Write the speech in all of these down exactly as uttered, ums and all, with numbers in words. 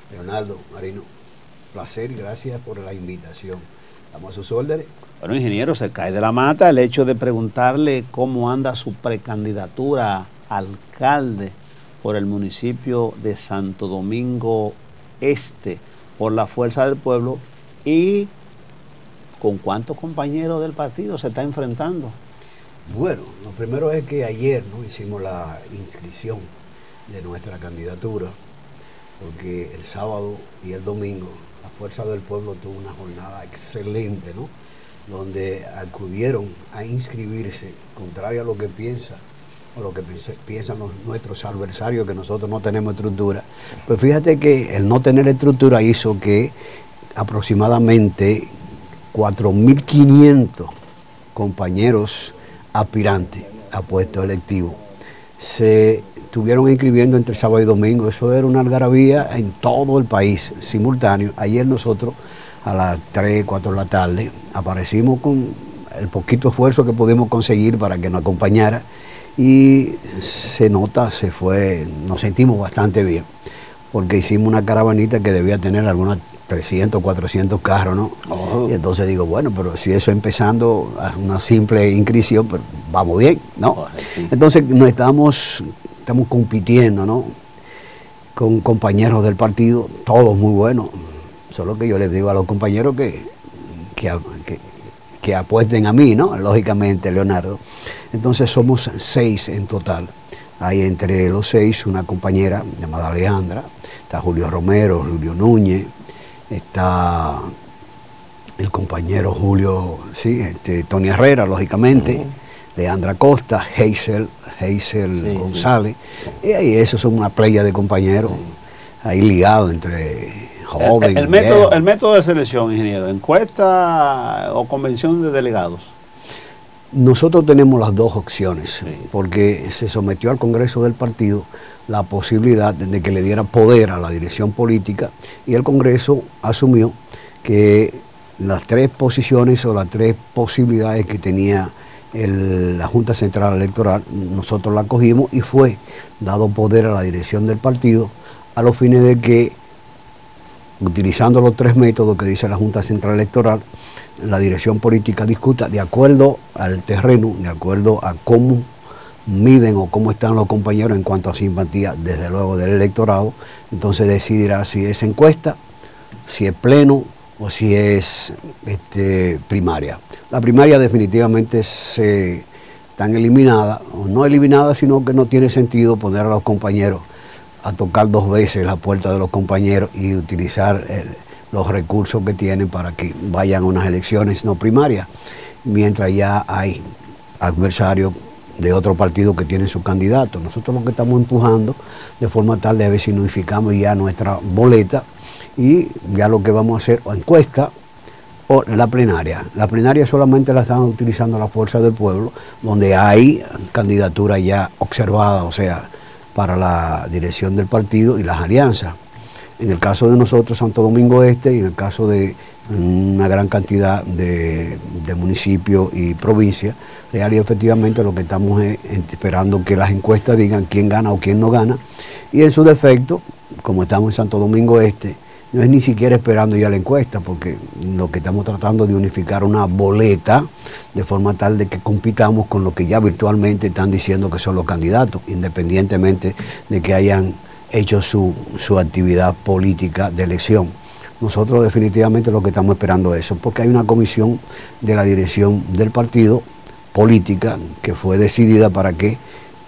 Leonardo, Marino, placer y gracias por la invitación. Estamos a sus órdenes. Bueno, ingeniero, se cae de la mata el hecho de preguntarle cómo anda su precandidatura a alcalde por el municipio de Santo Domingo Este, por la Fuerza del Pueblo, y con cuántos compañeros del partido se está enfrentando. Bueno, lo primero es que ayer no hicimos la inscripción de nuestra candidatura, porque el sábado y el domingo la Fuerza del Pueblo tuvo una jornada excelente, ¿no? Donde acudieron a inscribirse, contrario a lo que piensa o lo que piensan los, nuestros adversarios, que nosotros no tenemos estructura. Pues fíjate que el no tener estructura hizo que aproximadamente cuatro mil quinientos compañeros aspirantes a puestos electivos se estuvieron inscribiendo entre sábado y domingo. Eso era una algarabía en todo el país, simultáneo. Ayer nosotros a las tres, cuatro de la tarde aparecimos con el poquito esfuerzo que pudimos conseguir para que nos acompañara, y se nota, se fue, nos sentimos bastante bien, porque hicimos una caravanita que debía tener algunas trescientos, cuatrocientos carros, ¿no? Oh. Y entonces digo, bueno, pero si eso empezando a una simple inscripción, pero vamos bien, ¿no? Oh, sí. Entonces nos estamos, estamos compitiendo, ¿no? Con compañeros del partido, todos muy buenos. Solo que yo les digo a los compañeros que, que, que, que apuesten a mí, ¿no? Lógicamente, Leonardo. Entonces somos seis en total. Hay entre los seis una compañera llamada Alejandra, está Julio Romero, Julio Núñez, está el compañero Julio, sí, este, Tony Herrera, lógicamente, uh-huh. Leandra Costa, Hazel, Hazel sí, González, sí. Y ahí esos son una playa de compañeros, sí. Ahí ligados entre jóvenes. El, el, método, el método de selección, ingeniero, ¿encuesta o convención de delegados? Nosotros tenemos las dos opciones, sí. Porque se sometió al Congreso del partido la posibilidad de que le diera poder a la dirección política, y el Congreso asumió que las tres posiciones o las tres posibilidades que tenía el, la Junta Central Electoral, nosotros la cogimos y fue dado poder a la dirección del partido a los fines de que, utilizando los tres métodos que dice la Junta Central Electoral, la dirección política discuta de acuerdo al terreno, de acuerdo a cómo miden o cómo están los compañeros en cuanto a simpatía, desde luego del electorado. Entonces decidirá si es encuesta, si es pleno o si es este, primaria. La primaria definitivamente se están eliminadas, o no eliminadas, sino que no tiene sentido poner a los compañeros a tocar dos veces la puerta de los compañeros y utilizar el, los recursos que tienen para que vayan a unas elecciones no primarias, mientras ya hay adversarios de otro partido que tienen su candidato. Nosotros lo que estamos empujando de forma tal de ver si unificamos ya nuestra boleta, y ya lo que vamos a hacer o encuesta o la plenaria. La plenaria solamente la están utilizando la Fuerza del Pueblo, donde hay candidatura ya observada, o sea, para la dirección del partido y las alianzas. En el caso de nosotros, Santo Domingo Este, y en el caso de una gran cantidad de, de municipios y provincias, real y efectivamente lo que estamos es esperando que las encuestas digan quién gana o quién no gana, y en su defecto, como estamos en Santo Domingo Este, no es ni siquiera esperando ya la encuesta, porque lo que estamos tratando de unificar una boleta de forma tal de que compitamos con lo que ya virtualmente están diciendo que son los candidatos, independientemente de que hayan hecho su, su actividad política de elección. Nosotros definitivamente lo que estamos esperando es eso, porque hay una comisión de la dirección del partido política que fue decidida para que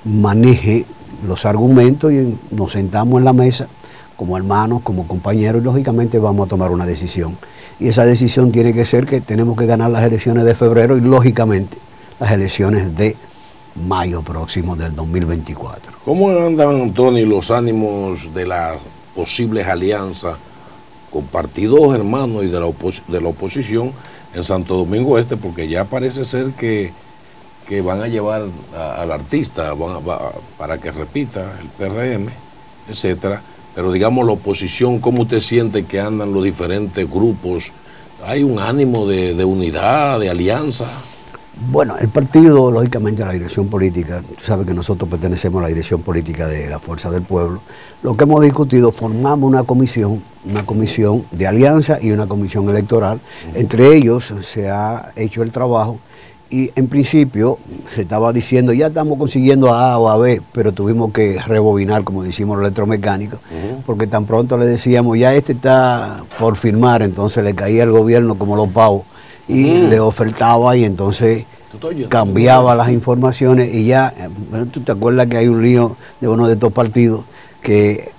maneje los argumentos, y nos sentamos en la mesa como hermanos, como compañeros, y lógicamente vamos a tomar una decisión. Y esa decisión tiene que ser que tenemos que ganar las elecciones de febrero y lógicamente las elecciones de mayo próximo del dos mil veinticuatro. ¿Cómo andan, Tony, los ánimos de las posibles alianzas con partidos hermanos y de la, opos de la oposición en Santo Domingo Este? Porque ya parece ser que, que van a llevar a, al artista van a, va, para que repita el P R M, etcétera. Pero digamos la oposición, ¿cómo usted siente que andan los diferentes grupos? ¿Hay un ánimo de, de unidad, de alianza? Bueno, el partido, lógicamente, la dirección política, tú sabes que nosotros pertenecemos a la dirección política de la Fuerza del Pueblo. Lo que hemos discutido, formamos una comisión, una comisión de alianza y una comisión electoral. Uh-huh. Entre ellos se ha hecho el trabajo y en principio se estaba diciendo, ya estamos consiguiendo a A o a B, pero tuvimos que rebobinar, como decimos los electromecánicos, uh-huh. porque tan pronto le decíamos, ya este está por firmar, entonces le caía el gobierno como los pavos. Y mm. le ofertaba y entonces cambiaba las informaciones y ya, bueno, tú te acuerdas que hay un lío de uno de estos partidos que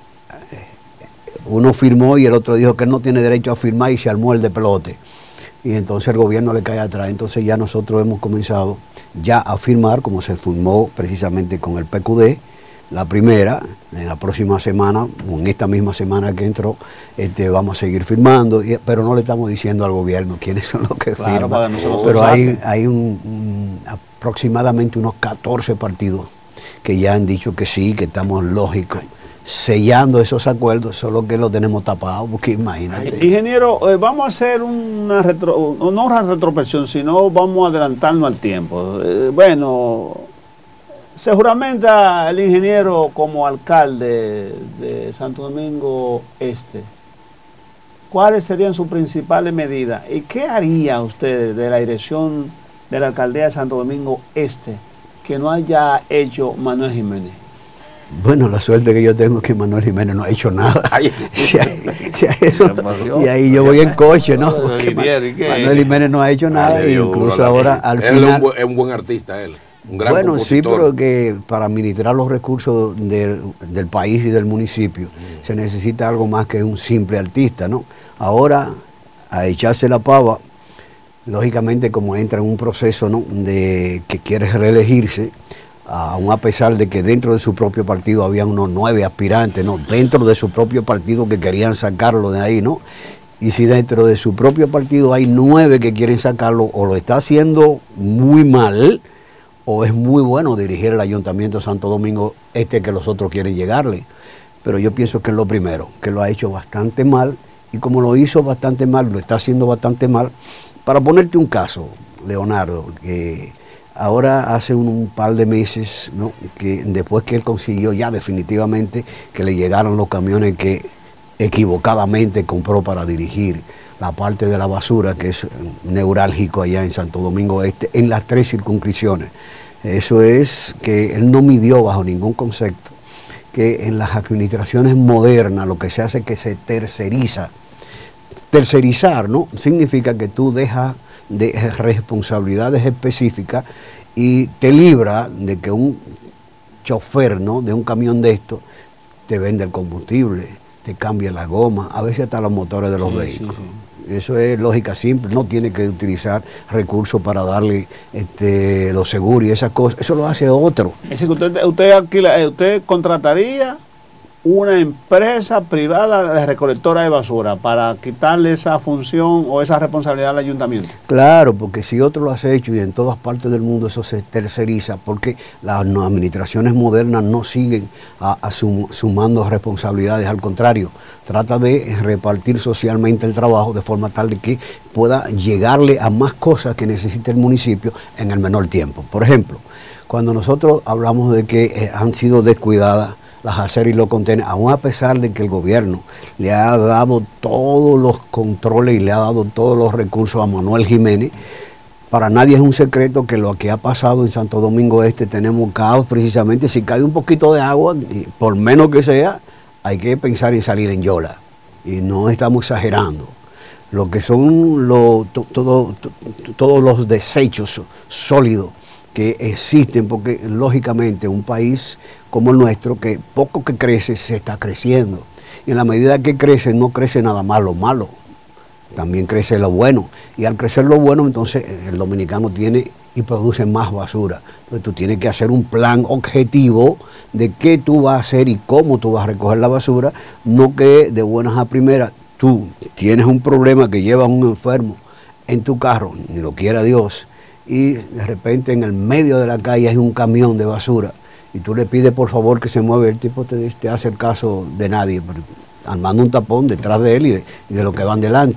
uno firmó y el otro dijo que él no tiene derecho a firmar y se armó el de pelote. Y entonces el gobierno le cae atrás. Entonces ya nosotros hemos comenzado ya a firmar, como se firmó precisamente con el P Q D, la primera, en la próxima semana, o en esta misma semana que entró, este, vamos a seguir firmando, y, pero no le estamos diciendo al gobierno quiénes son los que claro, firman. Pero hay, hay un, un, aproximadamente unos catorce partidos que ya han dicho que sí, que estamos lógicos, sellando esos acuerdos, solo que lo tenemos tapado, porque imagínate. Ingeniero, eh, vamos a hacer una retro, no una retrospección, sino vamos a adelantarnos al tiempo. Eh, bueno... Se juramenta el ingeniero como alcalde de Santo Domingo Este. ¿Cuáles serían sus principales medidas? ¿Y qué haría usted de la dirección de la alcaldía de Santo Domingo Este que no haya hecho Manuel Jiménez? Bueno, la suerte que yo tengo es que Manuel Jiménez no ha hecho nada. si hay, si hay eso, y ahí yo voy en coche, ¿no? Porque Manuel Jiménez no ha hecho nada, e incluso ahora al final... Él es un, buen, es un buen artista, él. Un gran bueno, compositor. Sí, pero que para administrar los recursos del, del país y del municipio mm. se necesita algo más que un simple artista, ¿no? Ahora, a echarse la pava, lógicamente como entra en un proceso, ¿no?, de que quiere reelegirse, aún a pesar de que dentro de su propio partido había unos nueve aspirantes, ¿no?, dentro de su propio partido que querían sacarlo de ahí, ¿no? Y si dentro de su propio partido hay nueve que quieren sacarlo, o lo está haciendo muy mal, o es muy bueno dirigir el Ayuntamiento de Santo Domingo Este que los otros quieren llegarle. Pero yo pienso que es lo primero, que lo ha hecho bastante mal, y como lo hizo bastante mal, lo está haciendo bastante mal. Para ponerte un caso, Leonardo, que ahora hace un, un par de meses, ¿no?, que después que él consiguió ya definitivamente que le llegaran los camiones que equivocadamente compró para dirigir la parte de la basura, que es neurálgico allá en Santo Domingo Este, en las tres circunscripciones. Eso es que él no midió bajo ningún concepto que en las administraciones modernas lo que se hace es que se terceriza. Tercerizar, ¿no?, significa que tú dejas de responsabilidades específicas y te libra de que un chofer, ¿no?, de un camión de esto te vende el combustible, te cambia la goma, a veces hasta los motores de los sí, vehículos. Sí, sí. Eso es lógica simple, no tiene que utilizar recursos para darle este, los seguros y esas cosas, eso lo hace otro. Es decir, usted, usted, alquila, usted contrataría una empresa privada de recolectora de basura para quitarle esa función o esa responsabilidad al ayuntamiento. Claro, porque si otro lo has hecho y en todas partes del mundo eso se terceriza, porque las administraciones modernas no siguen a, a sum, sumando responsabilidades, al contrario, trata de repartir socialmente el trabajo de forma tal de que pueda llegarle a más cosas que necesita el municipio en el menor tiempo. Por ejemplo, cuando nosotros hablamos de que eh, han sido descuidadas las aceras y los contenedores, aún a pesar de que el gobierno le ha dado todos los controles y le ha dado todos los recursos a Manuel Jiménez, para nadie es un secreto que lo que ha pasado en Santo Domingo Este, tenemos caos precisamente. Si cae un poquito de agua, por menos que sea, hay que pensar en salir en yola, y no estamos exagerando. Lo que son lo, to, todo, to, todos los desechos sólidos que existen, porque lógicamente un país como el nuestro, que poco que crece, se está creciendo. Y en la medida que crece, no crece nada más lo malo, también crece lo bueno. Y al crecer lo bueno, entonces el dominicano tiene y produce más basura. Entonces tú tienes que hacer un plan objetivo de qué tú vas a hacer y cómo tú vas a recoger la basura, no que de buenas a primeras tú tienes un problema que llevas a un enfermo en tu carro, ni lo quiera Dios, y de repente en el medio de la calle hay un camión de basura y tú le pides por favor que se mueva, el tipo te, te hace el caso de nadie, armando un tapón detrás de él y de, y de lo que van delante.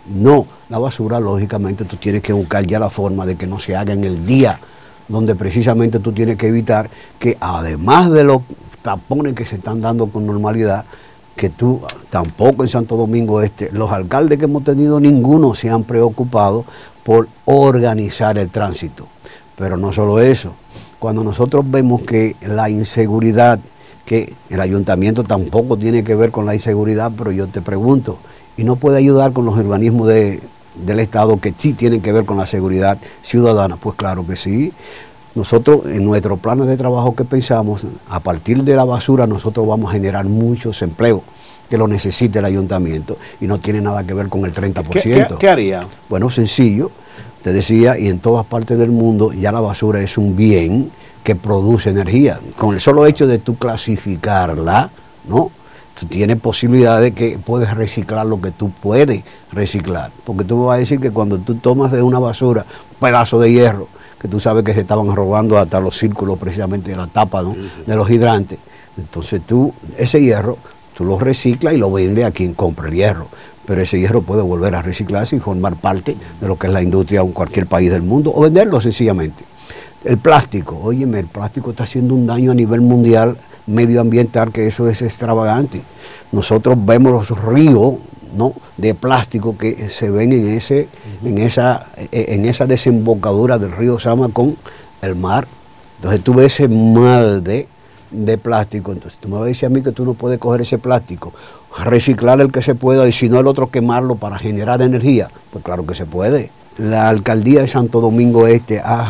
No, la basura, lógicamente, tú tienes que buscar ya la forma de que no se haga en el día, donde precisamente tú tienes que evitar que, además de los tapones que se están dando con normalidad, que tú, tampoco en Santo Domingo Este, los alcaldes que hemos tenido, ninguno se han preocupado por organizar el tránsito. Pero no solo eso, cuando nosotros vemos que la inseguridad, que el ayuntamiento tampoco tiene que ver con la inseguridad, pero yo te pregunto, ¿y no puede ayudar con los organismos de, del Estado que sí tienen que ver con la seguridad ciudadana? Pues claro que sí. Nosotros, en nuestros planes de trabajo que pensamos, a partir de la basura nosotros vamos a generar muchos empleos que lo necesite el ayuntamiento y no tiene nada que ver con el treinta por ciento. ¿Qué, qué, qué haría? Bueno, sencillo. Te decía, y en todas partes del mundo ya la basura es un bien que produce energía. Con el solo hecho de tú clasificarla, ¿no? Tú tienes posibilidad de que puedes reciclar lo que tú puedes reciclar. Porque tú me vas a decir que cuando tú tomas de una basura un pedazo de hierro, que tú sabes que se estaban robando hasta los círculos precisamente de la tapa, ¿no? De los hidrantes, entonces tú, ese hierro, tú lo reciclas y lo vendes a quien compra el hierro. Pero ese hierro puede volver a reciclarse y formar parte de lo que es la industria en cualquier país del mundo, o venderlo sencillamente. El plástico, óyeme, el plástico está haciendo un daño a nivel mundial medioambiental, que eso es extravagante. Nosotros vemos los ríos, ¿no?, de plástico que se ven en, ese, uh-huh. en, esa, en esa desembocadura del río Sama con el mar. Entonces tú ves ese mar de, de plástico. Entonces tú me vas a decir a mí que tú no puedes coger ese plástico, reciclar el que se pueda, y si no el otro quemarlo para generar energía. Pues claro que se puede. La alcaldía de Santo Domingo Este ha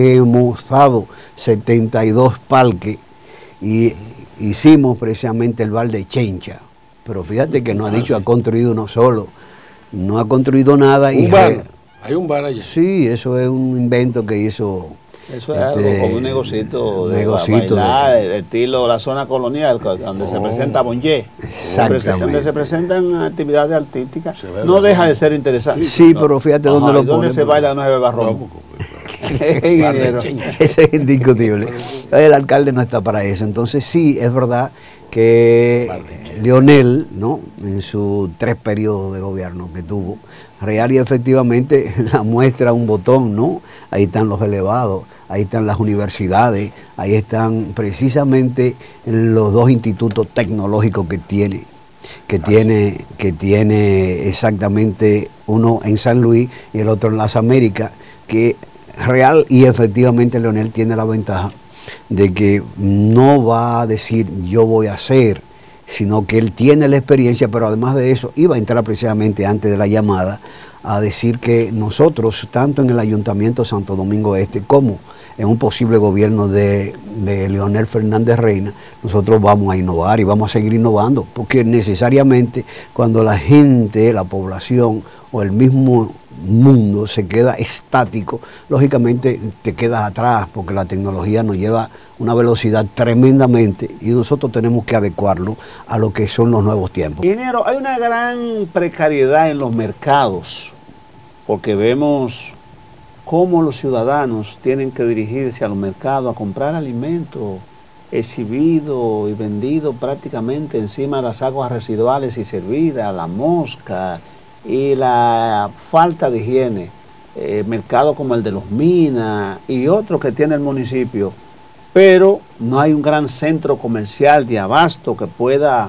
remozado setenta y dos parques y hicimos precisamente el bar de Chencha. Pero fíjate que no ha dicho, ha construido uno solo, no ha construido nada. ¿Un y bar? Re... ¿Hay un bar allí? Sí, eso es un invento que hizo. Eso es este, algo como un negocito de negocito bailar, de... el estilo la zona colonial, donde oh. se presenta Bonje, exactamente, donde se presentan actividades artísticas. No deja de ser interesante. Sí, no. pero fíjate dónde Ajá, lo ponen. ¿Dónde se baila no se beba ron? Eso es indiscutible. El alcalde no está para eso. Entonces sí, es verdad que Leonel, ¿no?, en sus tres periodos de gobierno que tuvo, real y efectivamente la muestra un botón, ¿no? Ahí están los elevados, ahí están las universidades, ahí están precisamente los dos institutos tecnológicos que tiene, que tiene, que tiene exactamente uno en San Luis y el otro en las Américas, que real y efectivamente Leonel tiene la ventaja de que no va a decir yo voy a hacer, sino que él tiene la experiencia, pero además de eso iba a entrar precisamente antes de la llamada a decir que nosotros, tanto en el Ayuntamiento de Santo Domingo Este como en un posible gobierno de, de Leonel Fernández Reina, nosotros vamos a innovar y vamos a seguir innovando, porque necesariamente cuando la gente, la población o el mismo mundo se queda estático, lógicamente te quedas atrás, porque la tecnología nos lleva una velocidad tremendamente y nosotros tenemos que adecuarlo a lo que son los nuevos tiempos. Ingeniero, hay una gran precariedad en los mercados, porque vemos cómo los ciudadanos tienen que dirigirse a los mercados a comprar alimentos exhibidos y vendidos prácticamente encima de las aguas residuales y servidas, la mosca y la falta de higiene. Eh, mercados como el de Los Minas y otros que tiene el municipio, pero no hay un gran centro comercial de abasto que pueda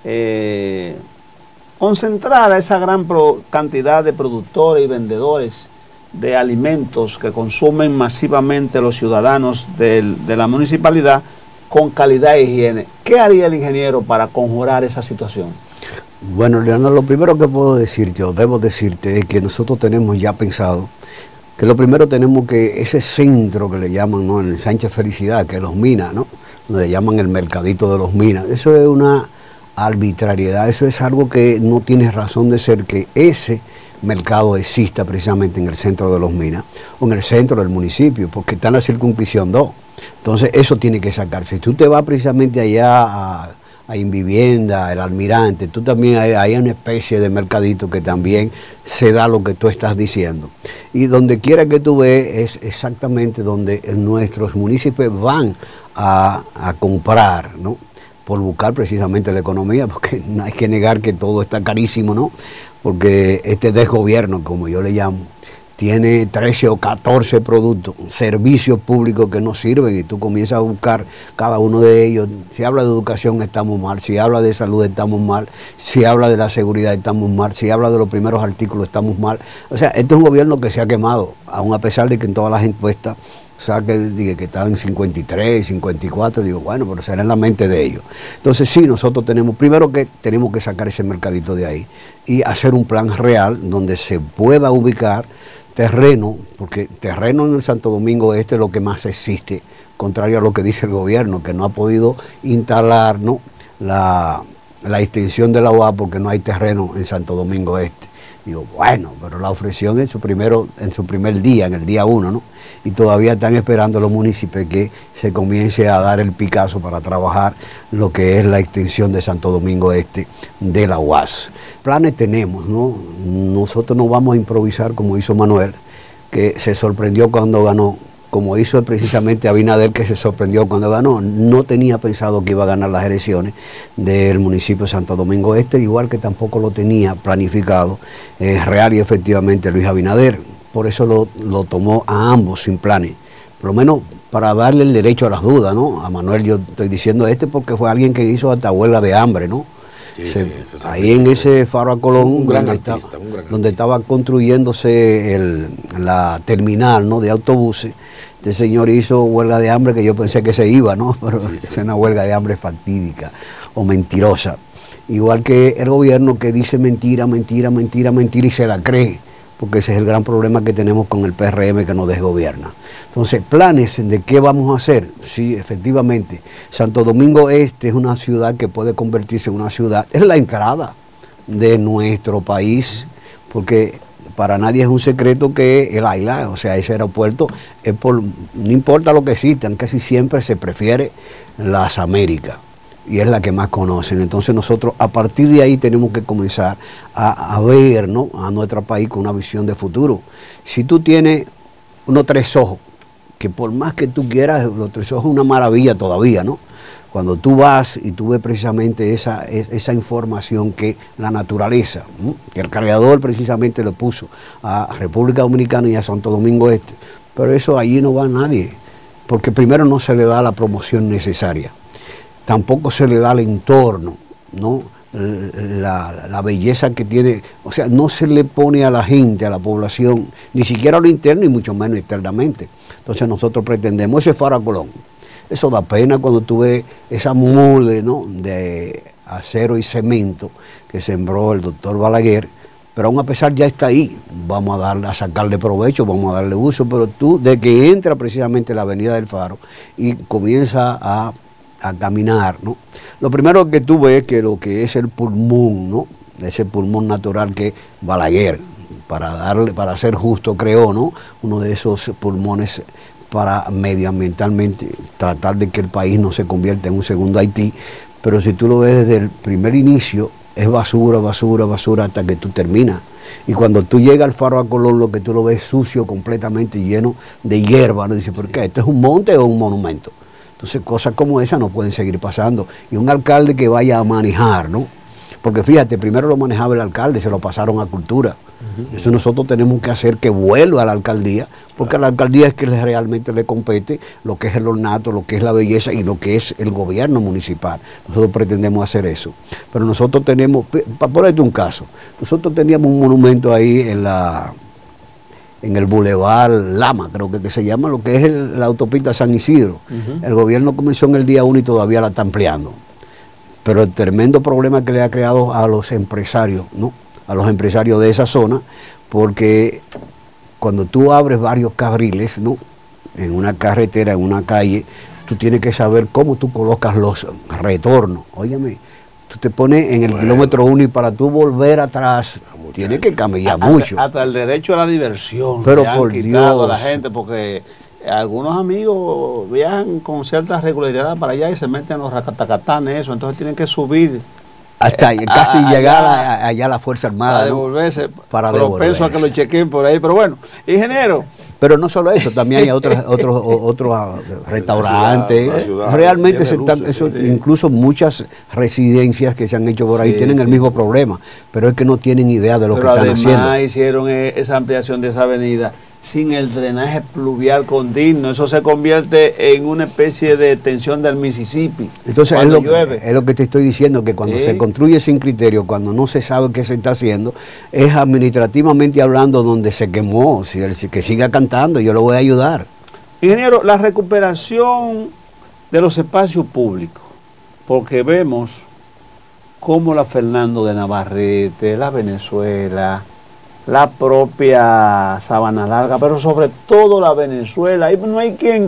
eh, concentrar a esa gran pro cantidad de productores y vendedores de alimentos que consumen masivamente los ciudadanos del, de la municipalidad con calidad e higiene. ¿Qué haría el ingeniero para conjurar esa situación? Bueno, Leonardo, lo primero que puedo decirte, o debo decirte, es que nosotros tenemos ya pensado que lo primero tenemos que ese centro que le llaman, ¿no?, en el Sánchez Felicidad, que es Los Minas, ¿no?, donde le llaman el mercadito de Los Minas, eso es una arbitrariedad, eso es algo que no tiene razón de ser, que ese mercado exista precisamente en el centro de Los Minas o en el centro del municipio, porque está en la circunscripción dos. Entonces eso tiene que sacarse. Si tú te vas precisamente allá a, a Invivienda, el Almirante, tú también hay, hay una especie de mercadito que también se da lo que tú estás diciendo. Y donde quiera que tú ves es exactamente donde nuestros municipios van a, a comprar, ¿no?, por buscar precisamente la economía, porque no hay que negar que todo está carísimo, ¿no? porque este desgobierno, como yo le llamo, tiene trece o catorce productos, servicios públicos que no sirven y tú comienzas a buscar cada uno de ellos. Si habla de educación estamos mal, si habla de salud estamos mal, si habla de la seguridad estamos mal, si habla de los primeros artículos estamos mal. O sea, este es un gobierno que se ha quemado, aun a pesar de que en todas las encuestas sabe que están en cincuenta y tres, cincuenta y cuatro, digo, bueno, pero será en la mente de ellos. Entonces sí, nosotros tenemos, primero que tenemos que sacar ese mercadito de ahí y hacer un plan real donde se pueda ubicar terreno, porque terreno en el Santo Domingo Este es lo que más existe, contrario a lo que dice el gobierno, que no ha podido instalar, ¿no?, la, la extensión de la U A porque no hay terreno en Santo Domingo Este. Digo, bueno, pero la ofreció en su, primero, en su primer día, en el día uno, ¿no? Y todavía están esperando los municipios que se comience a dar el picazo para trabajar lo que es la extensión de Santo Domingo Este de la U A S. Planes tenemos, ¿no? Nosotros no vamos a improvisar como hizo Manuel, que se sorprendió cuando ganó, como hizo precisamente Abinader, que se sorprendió cuando ganó. No tenía pensado que iba a ganar las elecciones del municipio de Santo Domingo Este, igual que tampoco lo tenía planificado eh, real y efectivamente Luis Abinader. Por eso lo, lo tomó a ambos sin planes, por lo menos para darle el derecho a las dudas, ¿no? A Manuel yo estoy diciendo este porque fue alguien que hizo hasta huelga de hambre, ¿no? Sí, Se, sí, ahí en ese Faro a Colón, un gran donde, artista, estaba, un gran donde estaba construyéndose el, la terminal, ¿no?, de autobuses, este señor hizo huelga de hambre que yo pensé que se iba, ¿no? Pero sí, sí. Es una huelga de hambre fatídica o mentirosa. Igual que el gobierno que dice mentira, mentira, mentira, mentira y se la cree, porque ese es el gran problema que tenemos con el P R M que nos desgobierna. Entonces, planes de qué vamos a hacer. Sí, efectivamente, Santo Domingo Este es una ciudad que puede convertirse en una ciudad, es la entrada de nuestro país, porque para nadie es un secreto que el AILA, o sea, ese aeropuerto, es por, no importa lo que existan, casi siempre se prefiere las Américas. Y es la que más conocen. Entonces nosotros a partir de ahí tenemos que comenzar a, a ver, ¿no?, a nuestro país con una visión de futuro. Si tú tienes unos tres ojos, que por más que tú quieras, los tres ojos es una maravilla todavía, ¿no? Cuando tú vas y tú ves precisamente esa, esa información que la naturaleza, ¿no?, que el creador precisamente le puso a República Dominicana y a Santo Domingo Este, pero eso allí no va nadie, porque primero no se le da la promoción necesaria. Tampoco se le da el entorno, ¿no?, la, la belleza que tiene, o sea, no se le pone a la gente, a la población, ni siquiera a lo interno y mucho menos externamente. Entonces nosotros pretendemos ese Faro a Colón. Eso da pena cuando tú ves esa mole, ¿no?, de acero y cemento que sembró el doctor Balaguer, pero aún a pesar ya está ahí, vamos a, darle, a sacarle provecho, vamos a darle uso, pero tú, de que entra precisamente la avenida del Faro y comienza a a caminar, ¿no?, lo primero que tú ves que lo que es el pulmón, ¿no?, ese pulmón natural que Balaguer, para darle, para ser justo, creó, ¿no?, uno de esos pulmones para medioambientalmente tratar de que el país no se convierta en un segundo Haití, pero si tú lo ves desde el primer inicio, es basura, basura, basura hasta que tú terminas. Y cuando tú llegas al Faro a Colón, lo que tú lo ves sucio, completamente lleno de hierba, ¿no? Dices, ¿por qué? ¿Esto es un monte o un monumento? Entonces cosas como esas no pueden seguir pasando. Y un alcalde que vaya a manejar, ¿no? Porque fíjate, primero lo manejaba el alcalde, se lo pasaron a cultura. Uh-huh. Eso nosotros tenemos que hacer que vuelva a la alcaldía, porque claro, a la alcaldía es que realmente le compete lo que es el ornato, lo que es la belleza y lo que es el gobierno municipal. Nosotros pretendemos hacer eso. Pero nosotros tenemos, para ponerte un caso, nosotros teníamos un monumento ahí en la... en el Boulevard Lama, creo que, que se llama, lo que es el, la autopista San Isidro. Uh-huh. El gobierno comenzó en el día uno y todavía la está ampliando. Pero el tremendo problema que le ha creado a los empresarios, ¿no?, a los empresarios de esa zona, porque cuando tú abres varios carriles, ¿no?, en una carretera, en una calle, tú tienes que saber cómo tú colocas los retornos. Óyeme, tú te pones en el bueno. kilómetro uno y para tú volver atrás, tienes que caminar mucho. Hasta, hasta el derecho a la diversión. Pero por Dios. A la gente, porque algunos amigos viajan con cierta regularidad para allá y se meten en los ratatacatanes, eso, entonces tienen que subir. Hasta eh, casi a, llegar allá, a, allá a la Fuerza Armada, a devolverse, ¿no?, para propenso a que lo chequen por ahí. Pero bueno, ingeniero, Pero no solo eso, también hay otros otros otros restaurantes. La ciudad, la ciudad Realmente se luces, están, eso, sí. Incluso muchas residencias que se han hecho por ahí Sí, tienen sí. el mismo problema, pero es que no tienen idea de lo Pero que están además haciendo. hicieron eh, esa ampliación de esa avenida sin el drenaje pluvial continuo. Eso se convierte en una especie de extensión del Mississippi. Entonces es cuando lo, llueve. es lo que te estoy diciendo, que cuando Sí. se construye sin criterio, cuando no se sabe qué se está haciendo, es administrativamente hablando donde se quemó. Si él, si- que siga cantando, yo lo voy a ayudar. Ingeniero, la recuperación de los espacios públicos, porque vemos cómo la Fernando de Navarrete, la Venezuela, la propia Sabana Larga, pero sobre todo la Venezuela, y no hay quien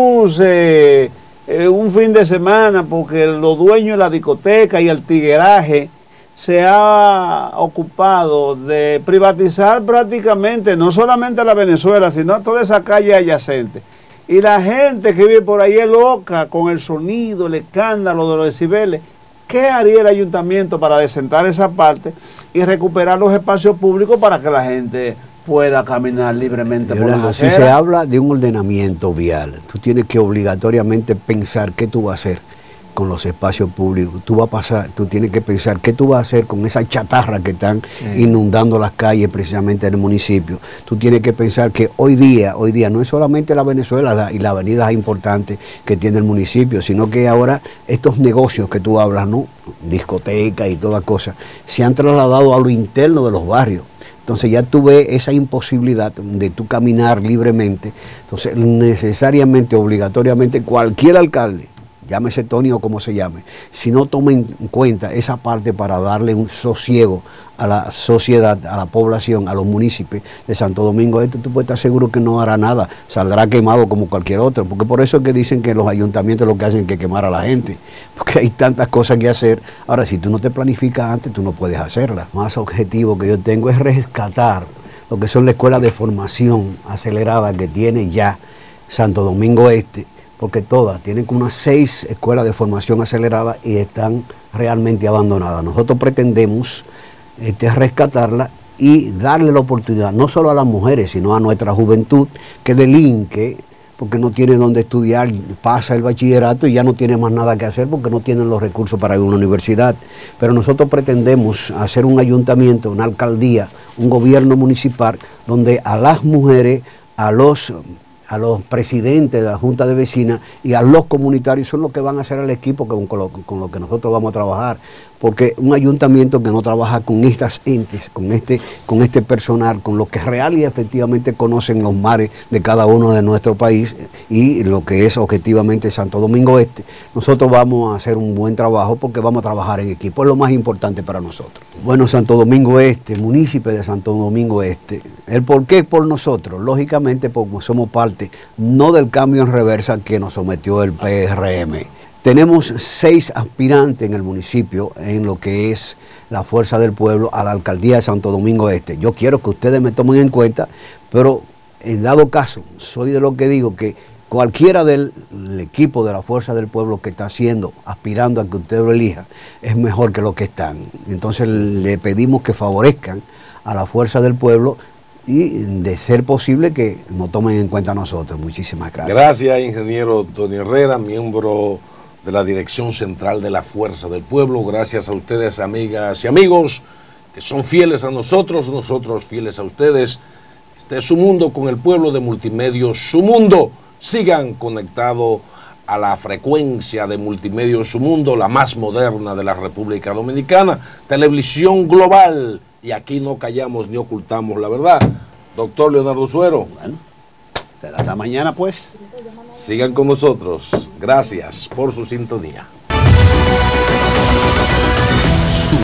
cruce eh, un fin de semana porque los dueños de la discoteca y el tigueraje se ha ocupado de privatizar prácticamente no solamente la Venezuela, sino toda esa calle adyacente. Y la gente que vive por ahí es loca con el sonido, el escándalo de los decibeles. ¿Qué haría el ayuntamiento para desentar esa parte y recuperar los espacios públicos para que la gente pueda caminar libremente por Leonardo, las si se aceras? habla de un ordenamiento vial, tú tienes que obligatoriamente pensar qué tú vas a hacer con los espacios públicos. Tú vas a pasar, tú tienes que pensar qué tú vas a hacer con esa chatarra que están Sí. inundando las calles precisamente en el municipio. Tú tienes que pensar que hoy día, hoy día no es solamente la Venezuela la- y las avenidas importantes que tiene el municipio, sino que ahora estos negocios que tú hablas, ¿no? Discotecas y todas cosas, se han trasladado a lo interno de los barrios. Entonces ya tú ves esa imposibilidad de tú caminar libremente. Entonces necesariamente, obligatoriamente, cualquier alcalde, llámese Tony o como se llame, si no toma en cuenta esa parte para darle un sosiego a la sociedad, a la población, a los municipios de Santo Domingo Este, tú puedes estar seguro que no hará nada, saldrá quemado como cualquier otro, porque por eso es que dicen que los ayuntamientos lo que hacen es que quemar a la gente, porque hay tantas cosas que hacer. Ahora, si tú no te planificas antes, tú no puedes hacerlas. Más objetivo que yo tengo es rescatar lo que son las escuelas de formación acelerada que tiene ya Santo Domingo Este, porque todas tienen como unas seis escuelas de formación acelerada y están realmente abandonadas. Nosotros pretendemos este, rescatarlas y darle la oportunidad, no solo a las mujeres, sino a nuestra juventud, que delinque, porque no tiene dónde estudiar, pasa el bachillerato y ya no tiene más nada que hacer porque no tienen los recursos para ir a una universidad. Pero nosotros pretendemos hacer un ayuntamiento, una alcaldía, un gobierno municipal, donde a las mujeres, a los... a los presidentes de la Junta de Vecinas y a los comunitarios son los que van a hacer el equipo con, con, lo, con lo que nosotros vamos a trabajar, porque un ayuntamiento que no trabaja con estas entes, con este, con este personal, con los que real y efectivamente conocen los mares de cada uno de nuestro país y lo que es objetivamente Santo Domingo Este, nosotros vamos a hacer un buen trabajo porque vamos a trabajar en equipo, es lo más importante para nosotros. Bueno, Santo Domingo Este, el municipio de Santo Domingo Este, el por qué por nosotros, lógicamente porque somos parte no del cambio en reversa que nos sometió el P R M. Tenemos seis aspirantes en el municipio en lo que es la Fuerza del Pueblo a la alcaldía de Santo Domingo Este. Yo quiero que ustedes me tomen en cuenta, pero en dado caso, soy de lo que digo que cualquiera del equipo de la Fuerza del Pueblo que está haciendo, aspirando a que usted lo elija, es mejor que los que están. Entonces le pedimos que favorezcan a la Fuerza del Pueblo y de ser posible que nos tomen en cuenta a nosotros. Muchísimas gracias. Gracias, ingeniero Tony Herrera, miembro de la Dirección Central de la Fuerza del Pueblo. Gracias a ustedes, amigas y amigos, que son fieles a nosotros, nosotros fieles a ustedes. Este es Su Mundo con el pueblo de Multimedios Su Mundo. Sigan conectados a la frecuencia de Multimedios Su Mundo, la más moderna de la República Dominicana, televisión global. Y aquí no callamos ni ocultamos la verdad. Doctor Leonardo Suero. Bueno, hasta mañana pues. Sigan con nosotros. Gracias por su sintonía.